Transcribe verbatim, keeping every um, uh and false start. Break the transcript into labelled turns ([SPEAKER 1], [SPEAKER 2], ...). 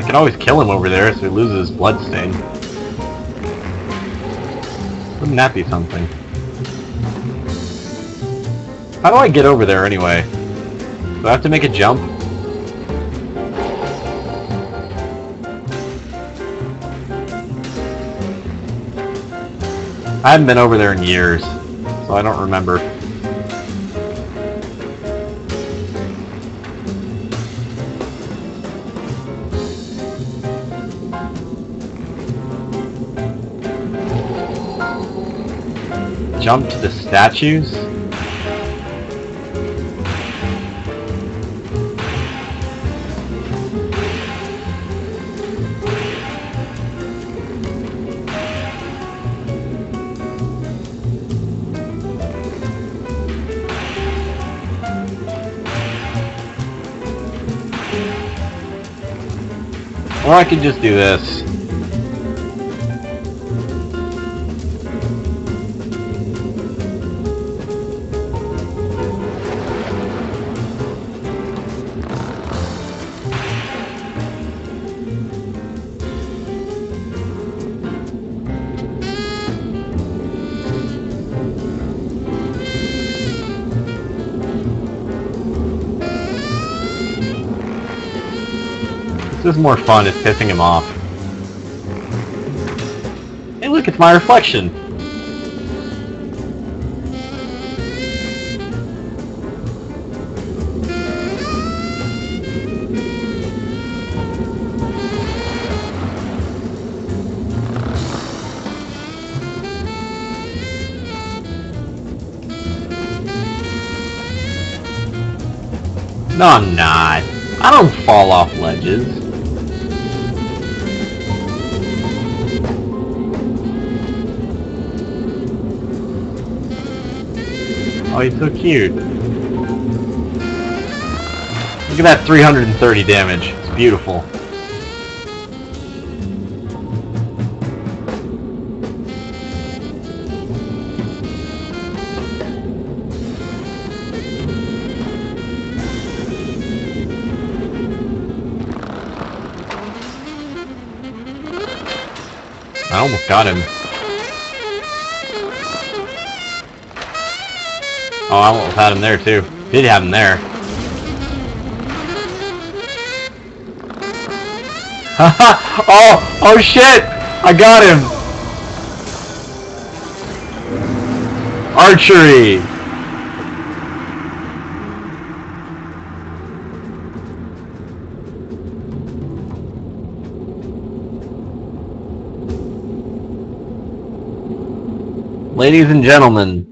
[SPEAKER 1] can always kill him over there so he loses his blood stain. Wouldn't that be something? How do I get over there anyway? Do I have to make a jump? I haven't been over there in years, so I don't remember. Jump to the statues? Or I could just do this. This is more fun, it's pissing him off. Hey look, it's my reflection! No, I'm not. I don't fall off ledges. Oh, he's so cute. Look at that three hundred thirty damage. It's beautiful. I almost got him. Oh, I almost had him there too. Did have him there. oh, oh shit! I got him! Archery! Ladies and gentlemen,